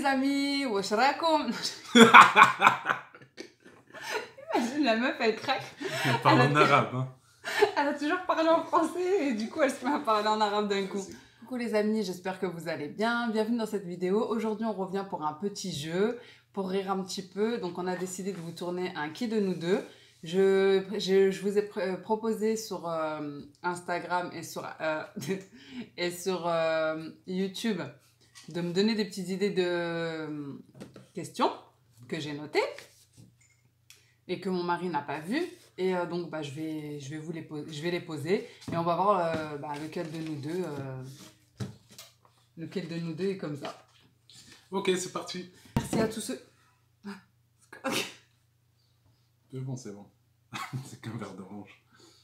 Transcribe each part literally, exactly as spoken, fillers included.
amis, wesh rakoum. Imagine la meuf, elle craque. Elle parle en arabe. Hein. Elle a toujours parlé en français et du coup elle se met à parler en arabe d'un coup. Coucou les amis, j'espère que vous allez bien. Bienvenue dans cette vidéo. Aujourd'hui on revient pour un petit jeu, pour rire un petit peu. Donc on a décidé de vous tourner un qui de nous deux. Je, je, je vous ai pr proposé sur euh, Instagram et sur, euh, et sur euh, YouTube de me donner des petites idées de euh, questions que j'ai notées et que mon mari n'a pas vues. Et euh, donc bah, je, vais, je, vais vous les poser, je vais les poser et on va voir euh, bah, lequel de nous deux euh, lequel de nous deux est comme ça. Ok, c'est parti. Merci à tous ceux... Okay. C'est bon, c'est bon. C'est qu'un verre d'orange.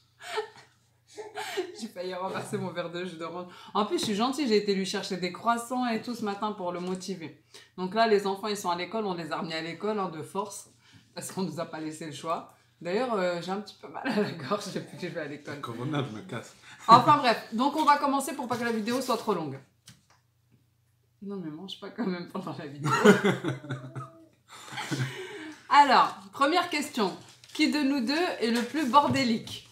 J'ai failli renverser mon verre de jus d'orange. En plus, je suis gentille, j'ai été lui chercher des croissants et tout ce matin pour le motiver. Donc là, les enfants, ils sont à l'école, on les a remis à l'école hein, de force, parce qu'on nous a pas laissé le choix. D'ailleurs, euh, j'ai un petit peu mal à la gorge depuis que je vais à l'école. Corona, je me casse. Enfin bref, donc on va commencer pour pas que la vidéo soit trop longue. Non mais mange pas quand même pendant la vidéo. Alors, première question. Qui de nous deux est le plus bordélique?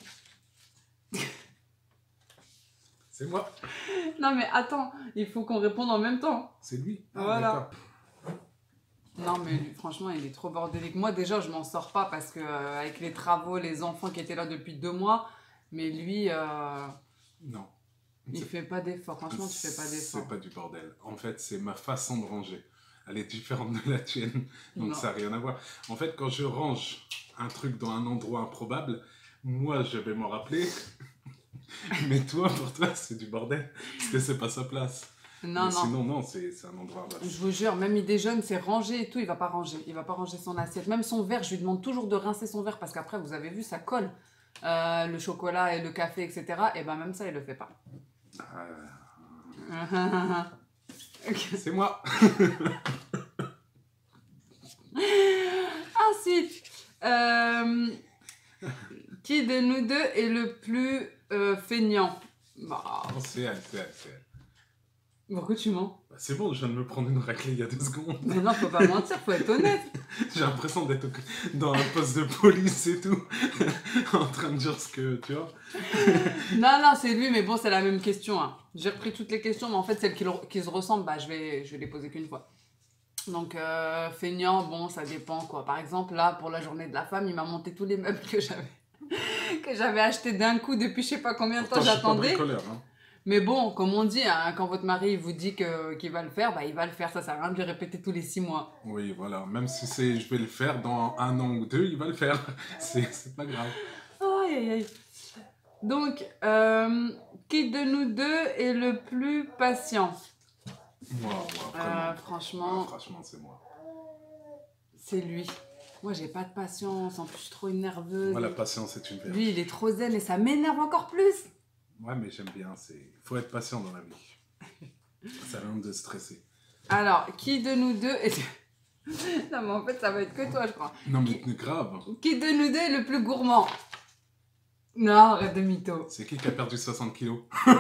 C'est moi. Non mais attends, il faut qu'on réponde en même temps. C'est lui. Ah, voilà. Non mais lui, franchement, il est trop bordélique. Moi déjà, je m'en sors pas parce que euh, avec les travaux, les enfants qui étaient là depuis deux mois, mais lui, euh, non. Il fait pas d'effort. Franchement, tu fais pas d'effort. C'est pas du bordel. En fait, c'est ma façon de ranger. Elle est différente de la tienne, donc non. Ça n'a rien à voir. En fait, quand je range un truc dans un endroit improbable, moi, je vais m'en rappeler. Mais toi, pour toi, c'est du bordel, parce que c'est pas sa place. Non, mais non. Sinon, non, c'est un endroit... Bah, je vous jure, même il déjeune, c'est rangé et tout, il va pas ranger. Il va pas ranger son assiette. Même son verre, je lui demande toujours de rincer son verre, parce qu'après, vous avez vu, ça colle. Euh, le chocolat et le café, et cetera. Et ben même ça, il le fait pas. Euh... Okay. C'est moi. Ensuite, euh, qui de nous deux est le plus euh, feignant? Bah... oh, c'est elle, c'est elle, c'est elle. Pourquoi tu mens? Bah, c'est bon, je viens de me prendre une raclée il y a deux secondes. Mais non, faut pas mentir, faut être honnête. J'ai l'impression d'être dans un poste de police et tout, en train de dire ce que, tu vois. Non, non, c'est lui, mais bon, c'est la même question. Hein. J'ai repris toutes les questions, mais en fait, celles qui, qui se ressemblent, bah, je vais, je vais les poser qu'une fois. Donc, euh, feignant, bon, ça dépend, quoi. Par exemple, là, pour la journée de la femme, il m'a monté tous les meubles que j'avais que j'avais achetés d'un coup depuis je sais pas combien de temps j'attendais. Hein. Mais bon, comme on dit, hein, quand votre mari vous dit qu'il qu'il va le faire, bah, il va le faire. Ça sert à rien de lui répéter tous les six mois. Oui, voilà. Même si c'est je vais le faire dans un an ou deux, il va le faire. C'est pas grave. Aïe, aïe, aïe. Donc, euh, qui de nous deux est le plus patient? Moi, moi, euh, Franchement, ah, franchement c'est moi. C'est lui. Moi, j'ai pas de patience. En plus, je suis trop nerveuse. Moi, la patience est une vertu. Lui, il est trop zen et ça m'énerve encore plus. Ouais, mais j'aime bien. Il faut être patient dans la vie. Ça rien de stresser. Alors, qui de nous deux est... Non, mais en fait, ça va être que toi, je crois. Non, mais qui... grave. Qui de nous deux est le plus gourmand? Non, arrête de mytho. C'est qui qui a perdu soixante kilos?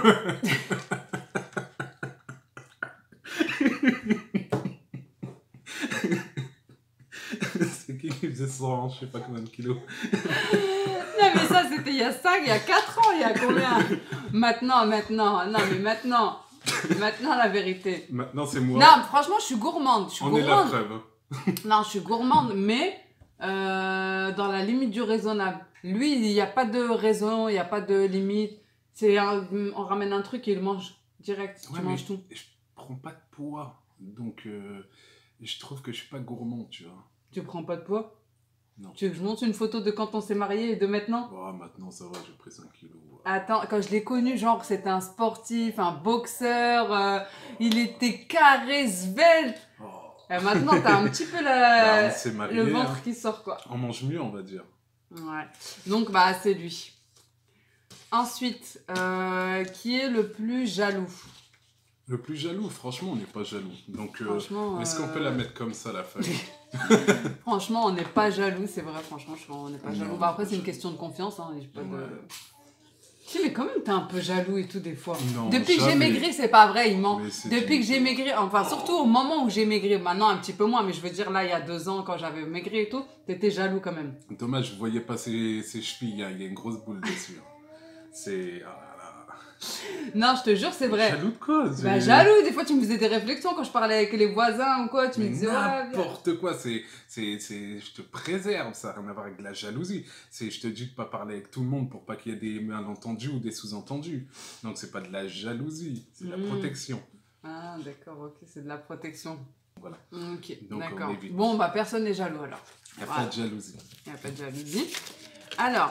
C'est qui qui faisait cent, je sais pas combien de kilos? Non, mais ça, c'était il y a cinq, il y a quatre ans, il y a combien? Maintenant, maintenant, non, mais maintenant. Maintenant, la vérité. Maintenant, c'est moi. Non, franchement, je suis gourmande. Je suis On gourmande. est la preuve. Non, je suis gourmande, mais euh, dans la limite du raisonnable. Lui, il n'y a pas de raison, il n'y a pas de limite. C'est on ramène un truc et il mange direct. Ouais, tu manges tout. Je prends pas de poids, donc euh, je trouve que je suis pas gourmand, tu vois. Tu prends pas de poids? Non. Tu veux que je monte une photo de quand on s'est mariés et de maintenant? Oh, maintenant ça va, j'ai pris cinq kilos. Attends, quand je l'ai connu, genre c'était un sportif, un boxeur, euh, il était carré, svelte. Oh. Et maintenant, t'as un petit peu la... bah, marié, le ventre hein. qui sort, quoi. On mange mieux, on va dire. Ouais. Donc, bah, c'est lui. Ensuite, euh, qui est le plus jaloux? Le plus jaloux, franchement, on n'est pas jaloux. Donc, euh, est-ce euh... qu'on peut la mettre comme ça, la famille? Franchement, on n'est pas jaloux, c'est vrai. Franchement, on n'est pas jaloux. Non, bah, après, pas c'est une jaloux. question de confiance. Hein, pas ouais. de... Si, mais quand même, t'es un peu jaloux et tout, des fois. Non, Depuis que j'ai jamais. maigri, c'est pas vrai, il ment. Mais c'est Depuis une- que j'ai maigri, enfin, surtout au moment où j'ai maigri, maintenant un petit peu moins, mais je veux dire, là, il y a deux ans, quand j'avais maigri et tout, t'étais jaloux quand même. Dommage, je voyais pas ses, ses chevilles, hein, il y a une grosse boule dessus. hein. C'est... ah là là. Non, je te jure, c'est vrai. Jaloux de quoi? Bah, c'est- jaloux, des fois, tu me faisais des réflexions quand je parlais avec les voisins ou quoi, tu me Mais disais, ouais, viens. n'importe quoi, c'est, c'est, c'est, je te préserve, ça n'a rien à voir avec de la jalousie. C'est, je te dis de pas parler avec tout le monde pour pas qu'il y ait des malentendus ou des sous-entendus. Donc c'est pas de la jalousie, c'est de la Mm. protection. Ah, d'accord, ok, c'est de la protection. Voilà. Ok, Donc, d'accord. on évite. Bon, bah, personne n'est jaloux alors. Il n'y a Voilà. pas de jalousie. Il n'y a pas de jalousie. Alors,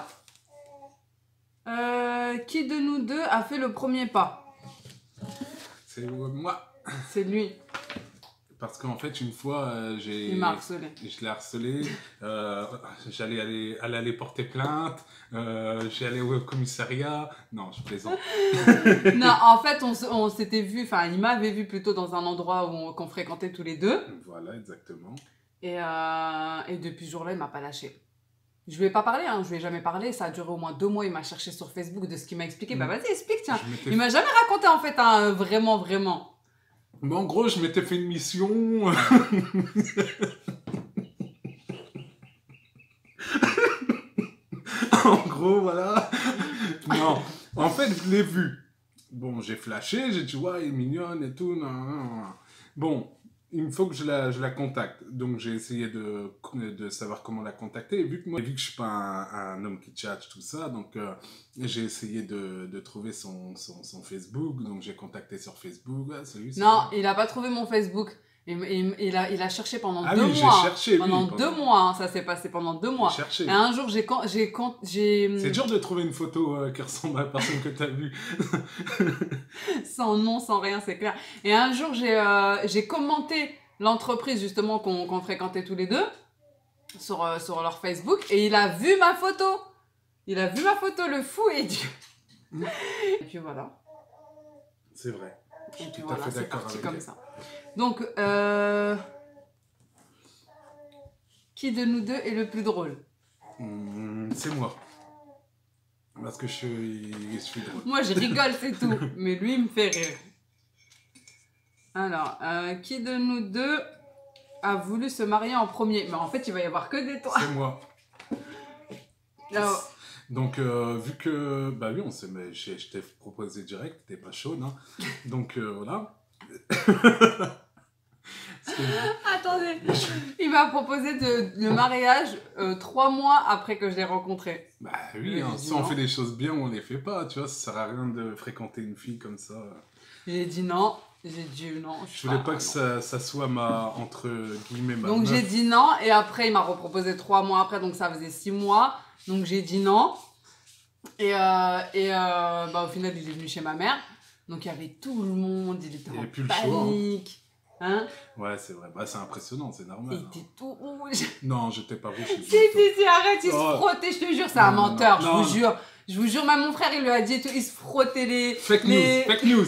euh, qui de nous deux a fait le premier pas? C'est euh, moi. C'est lui. Parce qu'en fait, une fois, euh, j'ai... Il m'a harcelé. Je l'ai harcelé, euh, j'allais aller, aller, aller porter plainte, euh, j'allais au commissariat. Non, je plaisante. Non, en fait, on, s- on s'était vu, enfin, il m'avait vu plutôt dans un endroit où on- qu'on fréquentait tous les deux. Voilà, exactement. Et, euh, et depuis ce jour-là, il m'a pas lâché. Je lui ai pas parlé, hein, je lui ai jamais parlé. Ça a duré au moins deux mois. Il m'a cherché sur Facebook de ce qu'il m'a expliqué. Mm. Bah, vas-y, explique, tiens. Je m'étais- Il m'a jamais raconté, en fait, hein, vraiment, vraiment. Bon, en gros, je m'étais fait une mission. En gros, voilà. Non, en fait, je l'ai vue. Bon, j'ai flashé, j'ai dit, ouais, elle est mignonne et tout. Non, non, non. Bon, il faut que je la, je la contacte. Donc, j'ai essayé de, de savoir comment la contacter. Et vu que moi, vu que je suis pas un, un homme qui tchatche, tout ça, donc euh, j'ai essayé de, de trouver son, son, son Facebook. Donc, j'ai contacté sur Facebook. Ah, salut, c'est Non, moi. il a pas trouvé mon Facebook. Il, il- il a, il a cherché pendant Ah deux oui, j'ai mois. cherché, lui, pendant pendant- deux mois, hein, ça s'est passé pendant deux mois. J'ai cherché. Et un jour, j'ai con- j'ai con- j'ai C'est dur de trouver une photo euh, qui ressemble à la personne que tu as vue. sans nom, sans rien, c'est clair. Et un jour, j'ai euh, j'ai commenté l'entreprise justement qu'on qu'on fréquentait tous les deux sur, euh, sur leur Facebook et il a vu ma photo. Il a vu ma photo, le fou, et du... Et puis voilà. C'est vrai. Je Et suis puis tout à voilà, fait c'est d'accord parti avec comme elle. ça. Donc, euh... qui de nous deux est le plus drôle? Hum, c'est moi. Parce que je suis, je suis drôle. Moi, je rigole, c'est tout. Mais lui, il me fait rire. Alors, euh, qui de nous deux a voulu se marier en premier? Mais en fait, il va y avoir que des toi. C'est moi. Alors, Donc, euh, vu que... Bah oui, on s'est... mais Je, je t'ai proposé direct, t'es pas chaude, hein. Donc, euh, voilà. Parce que- attendez, il m'a proposé de, le mariage euh, trois mois après que je l'ai rencontré. Bah oui, Mais hein, j'ai dit si on non. fait des choses bien, on les fait pas, tu vois. Ça sert à rien de fréquenter une fille comme ça. J'ai dit non, j'ai dit non. Je voulais pas non. que ça, ça soit ma... Entre guillemets, ma Donc meuf. j'ai dit non, et après il m'a reproposé trois mois après, donc ça faisait six mois. Donc j'ai dit non. Et, euh, et euh, bah, au final, il est venu chez ma mère. Donc il y avait tout le monde, il était Il y en avait plus le choix, hein. panique. Hein, Ouais, c'est vrai. Bah, c'est impressionnant, c'est normal. il hein. était tout rouge. Non, j'étais pas rouge. Si, si, si, arrête, il se Oh. frottait, je te jure, c'est un Non, non, menteur, non, je non. vous jure. Je vous jure, même mon frère, il lui a dit et tout, il se frottait les... Fake les... news, fake news.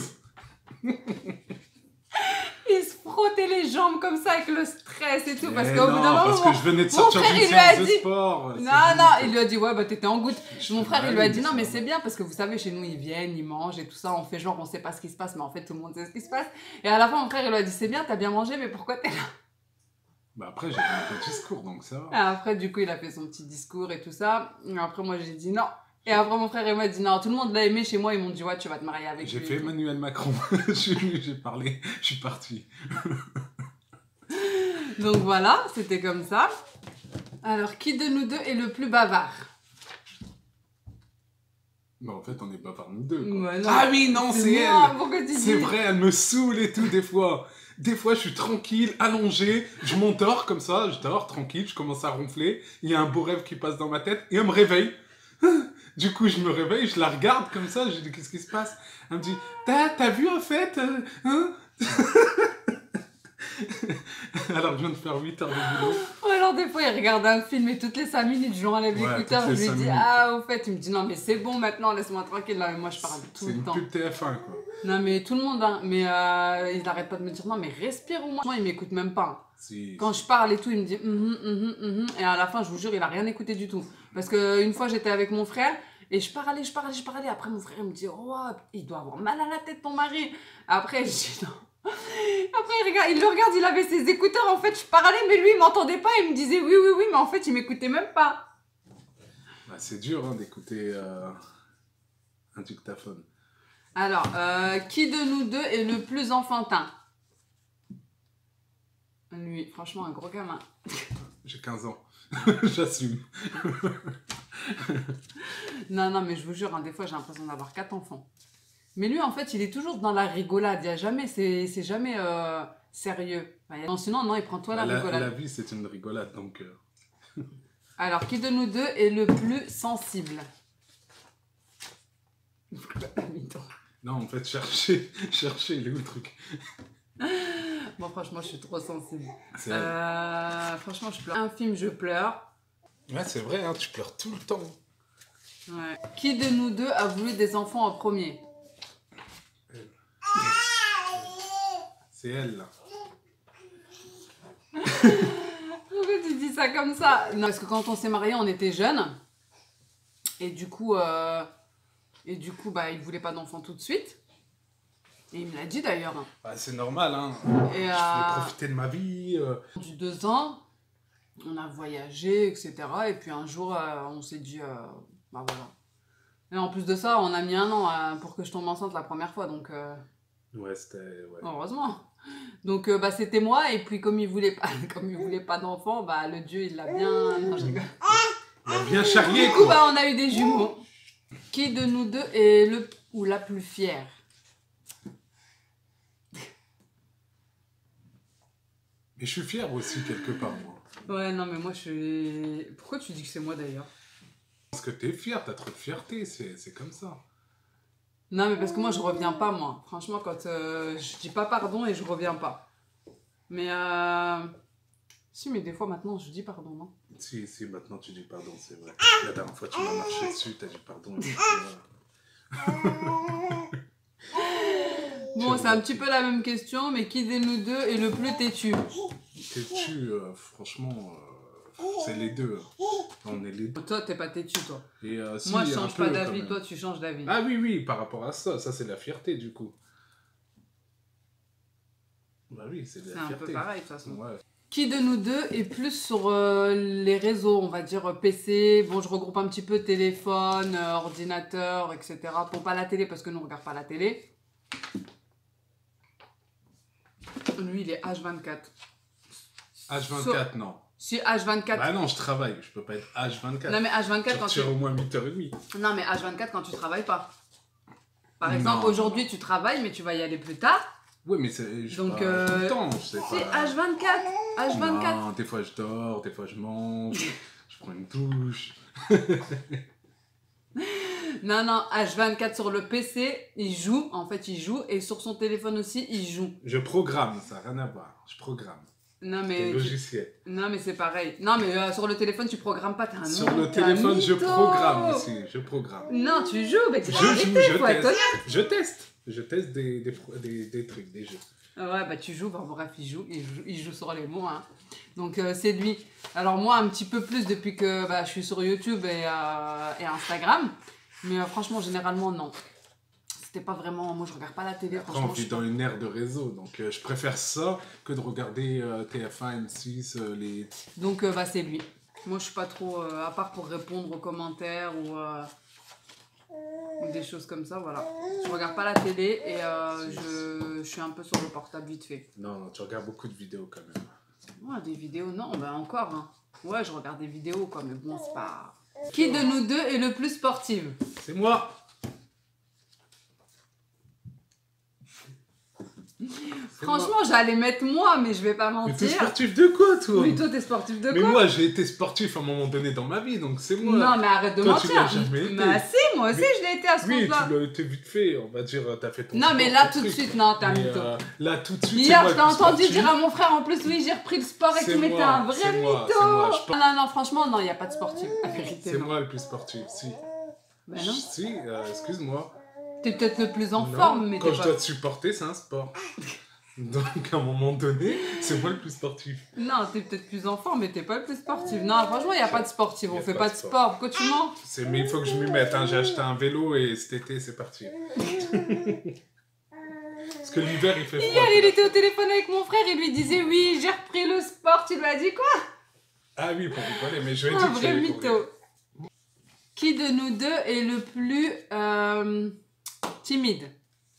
Il se frottait les jambes comme ça avec le stress et tout, parce Eh qu'au non, bout d'un moment... parce que je venais de mon sortir frère, d'une il lui a séance de dit- sport. c'est Non, non, bon. il lui a dit, ouais, bah t'étais en goutte. Je Mon suis frère, il lui a malade, dit, non, ça mais va. c'est bien, parce que vous savez, chez nous, ils viennent, ils mangent et tout ça, on fait genre, on sait pas ce qui se passe, mais en fait, tout le monde sait ce qui se passe. Et à la fin, mon frère, il lui a dit, c'est bien, t'as bien mangé, mais pourquoi t'es là? Bah après, j'ai fait un petit discours, donc ça va. Et après, du coup, il a fait son petit discours et tout ça. Et après, moi, j'ai dit non. Et après, mon frère, il m'a dit non. Tout le monde l'a aimé chez moi. Ils m'ont dit, ouais, tu vas te marier avec lui. J'ai et fait tout. Emmanuel Macron. Je suis venu, j'ai parlé, je suis parti. Donc voilà, c'était comme ça. Alors, qui de nous deux est le plus bavard? Bah en fait, on est pas par nous deux. quoi. Ouais, non. Ah oui, non, c'est moi, elle. pourquoi tu dis? C'est vrai, elle me saoule et tout, des fois. Des fois, je suis tranquille, allongé, je m'endors comme ça, je dors tranquille, je commence à ronfler, il y a un beau rêve qui passe dans ma tête, et elle me réveille. Du coup, je me réveille, je la regarde comme ça, je dis, qu'est-ce qui se passe? Elle me dit, t'as, t'as vu en fait euh, hein Alors, je viens de faire huit heures de boulot. Ou alors, des fois, il regarde un film et toutes les cinq minutes, je lui enlève Ouais, l'écouteur. Je toutes les lui cinq dis, minutes. ah, au fait, il me dit, non, mais c'est bon maintenant, laisse-moi tranquille. Là, mais moi, je parle tout C'est le une temps. pub T F un, quoi. Non, mais tout le monde, hein. Mais euh, il n'arrête pas de me dire, non, mais respire au moins. Moi, il m'écoute même pas. Si, Quand je parle et tout, il me dit hum hum hum hum, et à la fin, je vous jure, il a rien écouté du tout. Parce que une fois, j'étais avec mon frère Et je parlais, je parlais, je parlais. Après, mon frère il me dit, oh, il doit avoir mal à la tête, ton mari. Après, je dis, non. Après, il, regarde, il le regarde, il avait ses écouteurs. En fait, je parlais, mais lui, il m'entendait pas. Il me disait, oui, oui, oui, mais en fait, il m'écoutait même pas. Bah, c'est dur hein, d'écouter euh, un dictaphone. Alors, euh, qui de nous deux est le plus enfantin? Lui, franchement, un gros gamin. J'ai quinze ans. J'assume. Non, non, mais je vous jure, hein, des fois, j'ai l'impression d'avoir quatre enfants. Mais lui, en fait, il est toujours dans la rigolade. Il y a jamais, c'est jamais euh, sérieux. Enfin, non, sinon, non, il prend toi la, la rigolade. La vie, c'est une rigolade, donc... Euh... Alors, qui de nous deux est le plus sensible? Non, en fait, chercher, chercher, il est où le truc? Bon, franchement, je suis trop sensible. Euh, franchement, je pleure. Un film, je pleure. Ouais, c'est vrai, hein, tu pleures tout le temps. Ouais. Qui de nous deux a voulu des enfants en premier? C'est elle, là. Pourquoi tu dis ça comme ça? Non, parce que quand on s'est mariés, on était jeunes. Et du coup, euh, et du coup bah, il ne voulait pas d'enfants tout de suite. Et il me l'a dit d'ailleurs. Bah, c'est normal, hein. Et, je euh, voulais profiter de ma vie. Euh... Du deux ans, on a voyagé, et cetera. Et puis un jour, euh, on s'est dit, euh, bah voilà. Et en plus de ça, on a mis un an euh, pour que je tombe enceinte la première fois, donc... Euh... Ouais, c'était... Ouais. Heureusement. Donc, euh, bah, c'était moi, et puis comme il voulait pas, comme il voulait pas d'enfant, bah, le Dieu, il l'a bien... Non, je rigole. Il a bien charrié, quoi. Du coup, bah, on a eu des jumeaux. Qui de nous deux est le ou la plus fière? Mais je suis fier aussi, quelque part, moi. Ouais, non, mais moi, je suis... Pourquoi tu dis que c'est moi, d'ailleurs? Parce que t'es fier, t'as trop de fierté, c'est comme ça. Non, mais parce que moi, je reviens pas, moi. Franchement, quand euh, je dis pas pardon et je reviens pas. Mais euh... Si, mais des fois, maintenant, je dis pardon, non? Si, si, maintenant, tu dis pardon, c'est vrai. La dernière fois, tu m'as marché dessus, t'as dit pardon. Et bon, c'est un petit peu la même question, mais qui de nous deux est le plus têtu? Têtu, euh, franchement, euh, c'est les deux. On est les deux. Toi, t'es pas têtu, toi. Et, euh, si, moi, je change pas d'avis, toi, tu changes d'avis. Ah oui, oui, par rapport à ça, ça, c'est la fierté, du coup. Bah oui, c'est de la fierté. C'est un peu pareil, de toute façon. Ouais. Qui de nous deux est plus sur euh, les réseaux, on va dire P C, bon je regroupe un petit peu téléphone, euh, ordinateur, et cetera. Pour pas la télé parce que nous on regarde pas la télé. Lui il est H vingt-quatre. H vingt-quatre, so... non. Si H vingt-quatre. Bah non, je travaille, je peux pas être H vingt-quatre. Non mais H vingt-quatre quand tu... au moins huit heures trente. Non mais H vingt-quatre quand tu travailles pas. Par exemple aujourd'hui tu travailles mais tu vas y aller plus tard. Oui, mais c'est donc pas euh... tout le temps, je sais c'est pas. H vingt-quatre. H vingt-quatre. Non, des fois je dors, des fois je mange, je prends une douche. Non, non, H vingt-quatre sur le P C, il joue, en fait il joue, et sur son téléphone aussi, il joue. Je programme, ça n'a rien à voir, je programme. Non mais... logiciel. Tu... Non mais c'est pareil. Non mais euh, sur le téléphone, tu programmes pas, t'as un Sur le téléphone, je programme aussi, je programme. Non, tu joues, mais tu je joue, arrêter, je faut teste. être Je teste, je teste des, des, des, des trucs, des jeux. Ouais, bah tu joues, bah, bref, il joue, il joue, il joue sur les mots, hein. Donc euh, c'est lui. Alors moi, un petit peu plus depuis que bah, je suis sur YouTube et, euh, et Instagram. Mais euh, franchement, généralement, non. C'était pas vraiment... Moi, je regarde pas la télé, Après, franchement. on vit dans une ère de réseau, donc euh, je préfère ça que de regarder euh, T F un, M six, euh, les... Donc, euh, bah c'est lui. Moi, je suis pas trop... Euh, à part pour répondre aux commentaires ou... Euh, ou des choses comme ça, voilà. Je regarde pas la télé et euh, je, je suis un peu sur le portable vite fait. Non, non, tu regardes beaucoup de vidéos quand même. Ouais, des vidéos, non, bah encore. Hein. Ouais, je regarde des vidéos, quoi, mais bon, c'est pas... Qui de nous deux est le plus sportive? C'est moi. Franchement, j'allais mettre moi, mais je vais pas mentir. Mais t'es sportif de quoi, toi? Mais toi, t'es sportif de quoi? Mais moi, j'ai été sportif à un moment donné dans ma vie, donc c'est moi. Non, mais arrête de toi, mentir. Tu l'as jamais été. Mais si, moi aussi, mais... je l'ai été à ce compte-là. Oui, tu l'as été vite fait, on va dire, t'as fait ton Non, sport, mais là, tout truc. de suite, non, t'as mis euh, Là, tout de suite, hier, je t'ai entendu dire à mon frère, en plus, oui, j'ai repris le sport et qu'il mettait un vrai mytho. Pense... Non, non, franchement, non, il n'y a pas de sportif. C'est moi le plus sportif, si. Ben non. Si, euh, excuse-moi. T'es peut-être le plus en non, forme, mais quand je pas... dois te supporter, c'est un sport. Donc, à un moment donné, c'est moi le plus sportif. Non, t'es peut-être plus enfant, mais t'es pas le plus sportif. Non, franchement, il n'y a pas de sportif. On fait pas de sport. Pourquoi tu mens? Mais il faut que je m'y mette. Hein. J'ai acheté un vélo et cet été, c'est parti. Parce que l'hiver, il fait froid. Hier, il était au téléphone avec mon frère. Il lui disait oui, j'ai repris le sport. Tu lui as dit quoi? Ah oui, pour rigoler, mais je vais dire Un vrai mytho. Qui de nous deux est le plus euh, timide?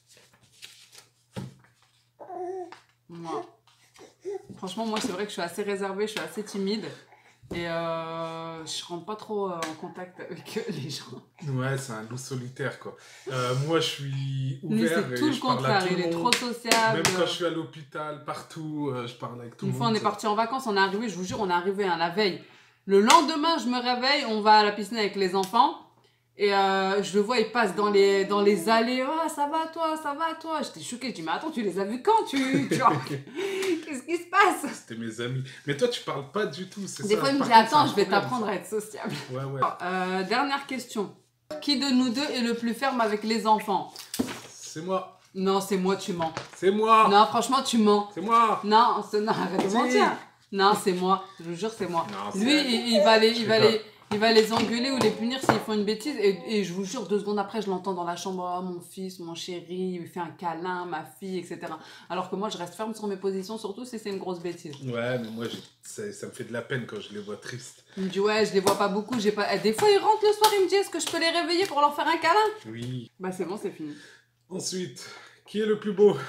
Moi. Franchement, moi, c'est vrai que je suis assez réservée, je suis assez timide. Et euh, je rentre pas trop en contact avec les gens. Ouais, c'est un loup solitaire, quoi. Euh, moi, je suis ouvert. Lui, c'est tout le contraire. Il est trop sociable. Même quand je suis à l'hôpital, partout, euh, je parle avec tout le monde. Une fois, on est parti en vacances, on est arrivé, je vous jure, on est arrivé hein, la veille. Le lendemain, je me réveille, on va à la piscine avec les enfants. Et euh, je le vois, il passe dans les, dans les allées. Ah, oh, ça va toi, ça va toi. J'étais choquée. Je dis, mais attends, tu les as vus quand tu, tu vois, qu'est-ce qui se passe? C'était mes amis. Mais toi, tu parles pas du tout, c'est ça? Des fois, il me dit, attends, je vais t'apprendre à être sociable. Ouais, ouais. Euh, dernière question. Qui de nous deux est le plus ferme avec les enfants? C'est moi. Non, c'est moi, tu mens. C'est moi. Non, franchement, tu mens. C'est moi. Non, non arrête de mentir. Non, c'est moi. Je vous jure, c'est moi. Non, Lui, il, il va les... Il va les Il va les engueuler ou les punir s'ils font une bêtise. Et, et je vous jure, deux secondes après, je l'entends dans la chambre. Oh, mon fils, mon chéri, il me fait un câlin, ma fille, et cetera. Alors que moi, je reste ferme sur mes positions, surtout si c'est une grosse bêtise. Ouais, mais moi, ça, ça me fait de la peine quand je les vois tristes. Il me dit, ouais, je les vois pas beaucoup. J'ai pas... Des fois, ils rentrent le soir, ils me disent, est-ce que je peux les réveiller pour leur faire un câlin? Oui. Bah, c'est bon, c'est fini. Ensuite, qui est le plus beau?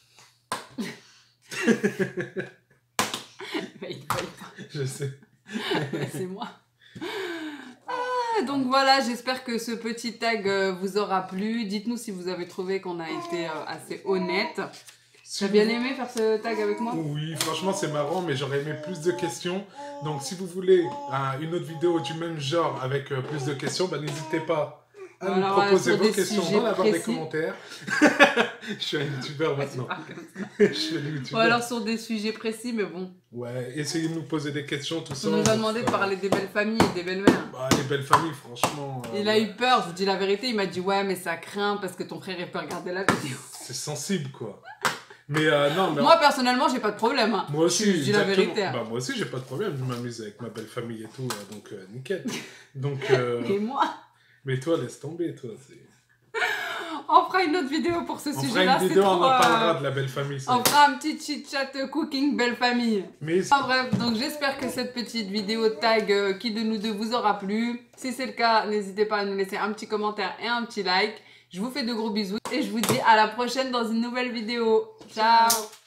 Bah, il pas. Je sais. C'est moi. Ah, donc voilà, j'espère que ce petit tag euh, vous aura plu. Dites-nous si vous avez trouvé qu'on a été euh, assez honnête. Si T'as bien vous... aimé faire ce tag avec moi? Oui, franchement c'est marrant, mais j'aurais aimé plus de questions. Donc si vous voulez euh, une autre vidéo du même genre avec euh, plus de questions, bah, n'hésitez pas à voilà, nous proposer vos questions dans la barre des commentaires. Je suis un youtubeur maintenant. Je suis un youtubeur. Ou alors sur des sujets précis, mais bon. Ouais, essayez de nous poser des questions, tout ça. On nous a demandé de parler des belles familles et des belles-mères. Bah, les belles familles, franchement. Il euh, a ouais. eu peur, je vous dis la vérité. Il m'a dit, ouais, mais ça craint parce que ton frère, il peut regarder la vidéo. C'est sensible, quoi. Mais euh, non, mais... Moi, personnellement, j'ai pas de problème. Hein. Moi aussi, je dis la vérité. Hein. Bah, moi aussi, j'ai pas de problème. Je m'amuse avec ma belle famille et tout, donc euh, nickel. Donc, euh... Et moi? Mais toi, laisse tomber, toi. On fera une autre vidéo pour ce sujet-là. On fera une vidéo, trop, on en parlera euh... de la belle famille. Ça. On fera un petit chit-chat cooking belle famille. Mais... Enfin, bref, donc j'espère que cette petite vidéo tag euh, qui de nous deux vous aura plu. Si c'est le cas, n'hésitez pas à nous laisser un petit commentaire et un petit like. Je vous fais de gros bisous et je vous dis à la prochaine dans une nouvelle vidéo. Ciao.